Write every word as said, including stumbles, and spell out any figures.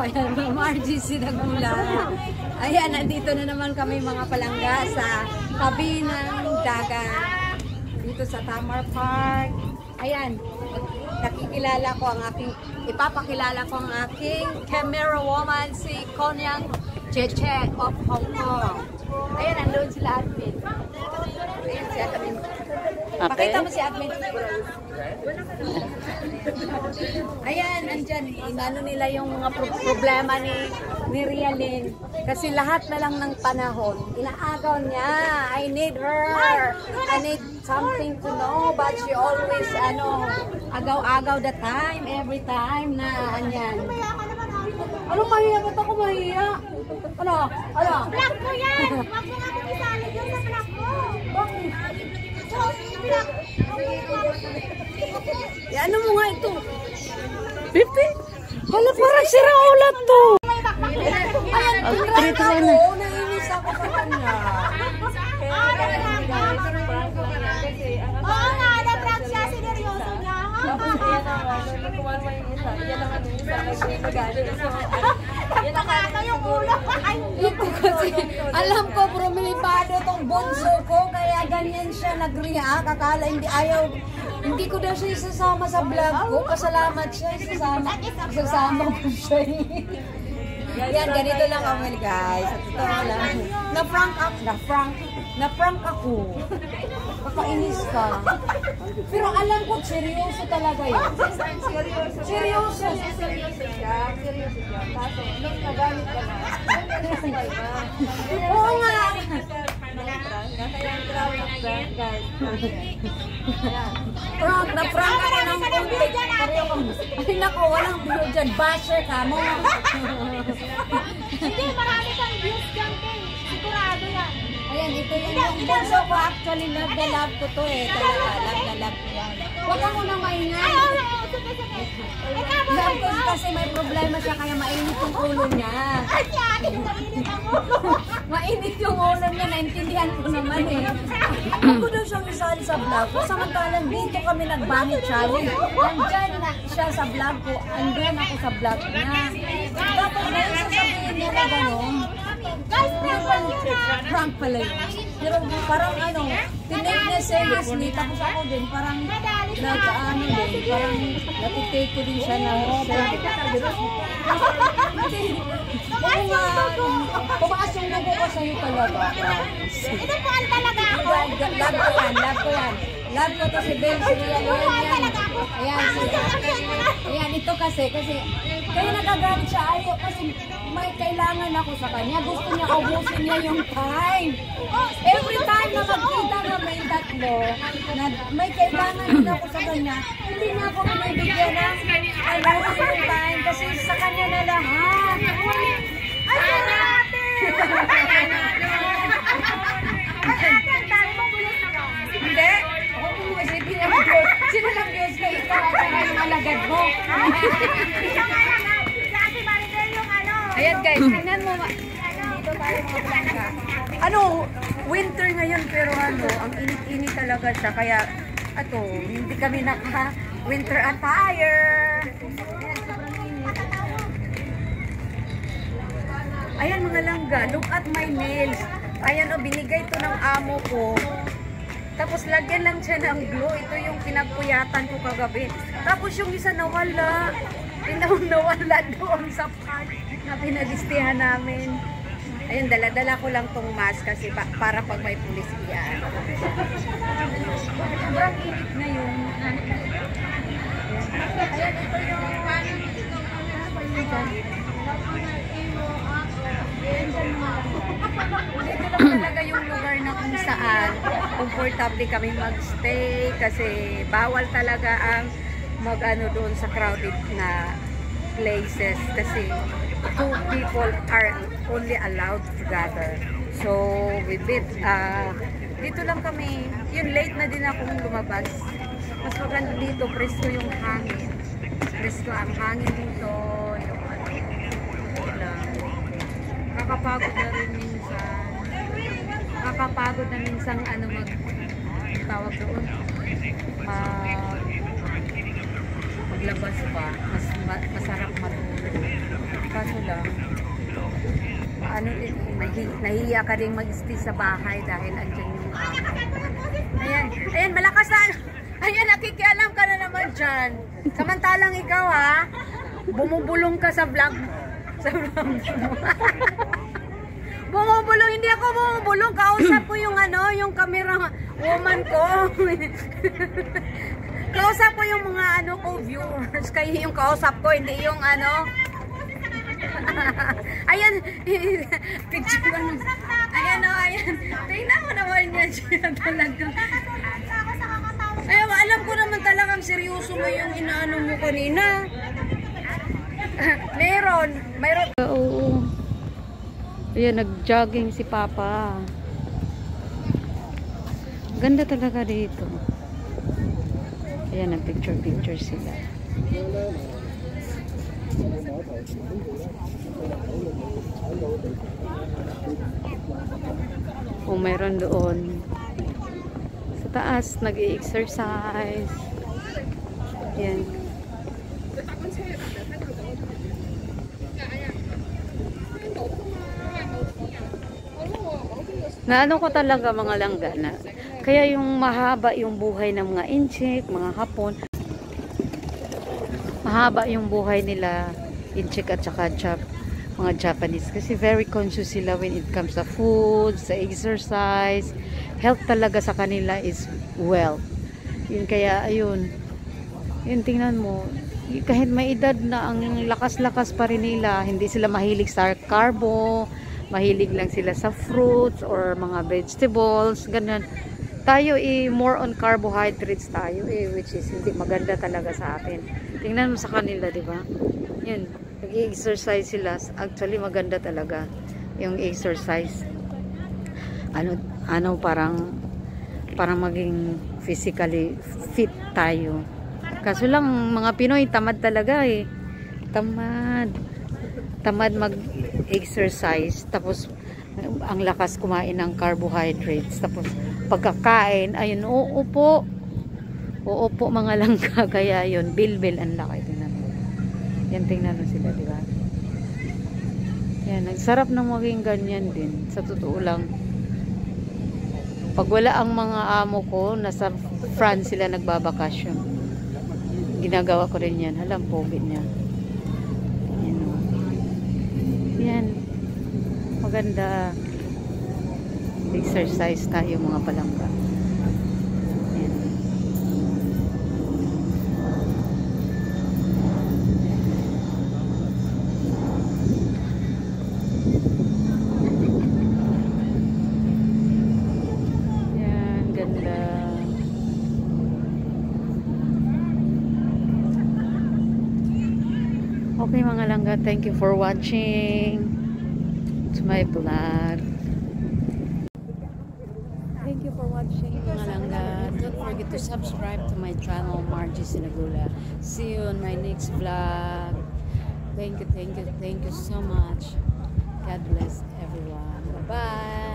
Ayan, Ma'am R G C nagmula. Ayan, nandito na naman kami mga palangga sa tabi ng dagat. Dito sa Tamar Park. Ayan, nakikilala ko ang aking, ipapakilala ko ang aking camera woman, si Konyang Cheche of Hong Kong. Ayan, nandun sila admin. Ayan, si admin. Okay. Pakita mo si admin. Ayan, andyan. Inano nila yung mga pro problema ni, ni Rialyn. Kasi lahat na lang ng panahon, inaagaw niya. I need her. I need something to know. But she always, ano, agaw-agaw the time, every time na, andyan. Ano mahiya? Ba't ako mahiya? Ano? Ano? Black ko yan! Huwag mo nga kong isali dyan sa black ko! Bakit? Ya, ano mo nga ito? fifty? Hala, parang sira ulat to! Ayan, pinrang ako! Nainis ako sa kanya. Oo nga, na-prank siya. Sineryoso niya. Yan na nga, nung kumain mo yung isa, yan naman yung isa, nag-magalit. Nakata yung ulo. Ito kasi, alam ko, promilipado tong bunso ko, kaya ganyan siya nag-react. Akala hindi ayaw, hindi ko daw siya isasama sa vlog ko. Pasalamat siya, isasama, isasama ko siya. Yan, ganito lang kami guys. At ito lang. Na-prank up, na-prank, na-prank ako. Kakainis ka. Pero alam ko, seryoso talaga yun. Seryoso. Seryoso. Seryoso siya, seryoso siya. Kaso, nung nagalit ka na, nagkasabay ka. Oo nga. Kaya ang tawag ng prank, guys. Prank, na-prank ako ng konti. Ay nako, walang view dyan. Basher ka mo. Hindi, marami kang views dyan, Kay. Sigurado yan. Ayan, ito yung yung bunso ko. Actually, love na love ko to eh. Talaga, love na love ko yan. Huwag ka munang maingay. Ay, oo, oo. Sige, sige. Ikaw ba Love ko kasi may problema siya kaya mainit yung ulo niya. Ay, si ate, mainit ang ulo. Mainit yung ulo niya, naintindihan ko naman eh. Huwag ko daw siyang isali sa vlog ko. Samantalang dito kami nag-bunny challenge. Andyan na siya sa vlog ko. Andyan ako sa vlog niya. Tapos ngayon sasabihin niya na gano'n. Guys, Prank pala yun. Pero parang ano, tinake niya seriously. Tapos ako din, parang nag-ano din. Parang natitake ko din siya na oo nga, pumaas yung dugo ko sa'yo talaga. ito po ang talaga ako. Love ko yan, love ko yan. Love ko to si Ben, si Rian, yan. Ayan, si, ayan, ito kasi, kasi, kaya nagagalit siya, ayaw, kasi may kailangan ako sa kanya. Gusto niya, ubusin niya yung time. Every time na magkita kami yung tatlo, na may kailangan din ako sa kanya, hindi niya ako binibigyan ng alam yung time, kasi sa kanya na lahat. Ay, ate! Ay, ate, ang dami mong bulos na ba? Hindi. Ako mo isipin ang Diyos. Sino lang Diyos ka ikaw at saka yung alagad mo? Isa nga lang, ay. Si ate Maribel yung ano. Ayan guys, tingnan mo. Dito tayo mga plangka. Ano, winter ngayon pero ano, ang init-init talaga siya. Kaya, ato, hindi kami naka-winter attire. Ayan, sobrang init. Ayan mga langga, look at my nails. Ayan o, binigay to ng amo ko. Tapos lagyan lang siya ng glue. Ito yung pinagpuyatan ko kagabi. Tapos yung isa nawala. Yung nawala doon sa park na pinag-istihan namin. Ayun, dala-dala ko lang tong mask kasi pa para pag may pulis iyan. Sobrang init na yung ano. Ayan, ito yung dito lang talaga yung lugar na kung saan comfortable kami magstay kasi bawal talaga ang mag-ano doon sa crowded na places kasi two people are only allowed to gather. So, we bit, uh, dito lang kami, yun late na din akong lumabas. Mas maganda dito, presko yung hangin. Presko ang hangin dito, yung ano, lang. Kakapagod na rin minsan. Kakapagod na minsan ano mag tawag doon. Uh, maglabas pa. Mas ma, masarap matulog. Kaso lang, ano din, nahi, nahiya ka din mag-stay sa bahay dahil andyan yung amo. Ayan, ayan, malakas na. Ayan, nakikialam ka na naman dyan. Samantalang ikaw ha, bumubulong ka sa vlog. Sa vlog mo. Bumubulong, hindi ako bumubulong. Kausap ko yung ano, yung camera woman ko. Kausap ko yung mga ano ko, viewers. Kaya yung kausap ko, hindi yung ano. Ayan, picture lang. Ayan o, ayan. Tingnan mo naman yan siya talaga. Ay, alam ko naman talagang seryoso mo yung inaano mo kanina. Meron, meron. Oo. Ayan, nag-jogging si Papa. Ganda talaga dito. Ayan, nag-picture-picture sila. O, mayroon doon. Sa taas, nag-i-exercise. Ayan. Na ano ko talaga mga langgana. Kaya yung mahaba yung buhay ng mga Inchik, mga Hapon. Mahaba yung buhay nila, Inchik at saka Jap, mga Japanese. Kasi very conscious sila when it comes sa food, sa exercise. Health talaga sa kanila is wealth. Yun kaya, ayun. Yun, tingnan mo. Kahit may edad na, ang lakas-lakas pa rin nila. Hindi sila mahilig sa carbo. Mahilig lang sila sa fruits or mga vegetables, ganun. Tayo eh, more on carbohydrates tayo eh, which is hindi maganda talaga sa atin. Tingnan mo sa kanila, di ba? Yun, nag-exercise sila. Actually, maganda talaga yung exercise. Ano, ano parang, parang maging physically fit tayo. Kaso lang, mga Pinoy, tamad talaga eh. Tamad. Tamad mag-exercise, tapos ang lakas kumain ng carbohydrates, tapos pagkakain, ayun, uupo uupo mga langka, kaya yun, bilbil ang laki. Tingnan mo yan, tingnan mo sila, diba? Yan, nagsarap ng maging ganyan din, sa totoo lang. Pag wala ang mga amo ko, nasa France sila nagbabakasyon, ginagawa ko rin yan. Halang pogi niya. Yan, maganda. Exercise tayo mga palangga. Yan. Yan, ganda. Okay mga langga, thank you for watching to my vlog. Thank you for watching mga langga. Don't forget to subscribe to my channel, Margie Sinagula. See you on my next vlog. Thank you, thank you, thank you so much. God bless everyone. Bye-bye.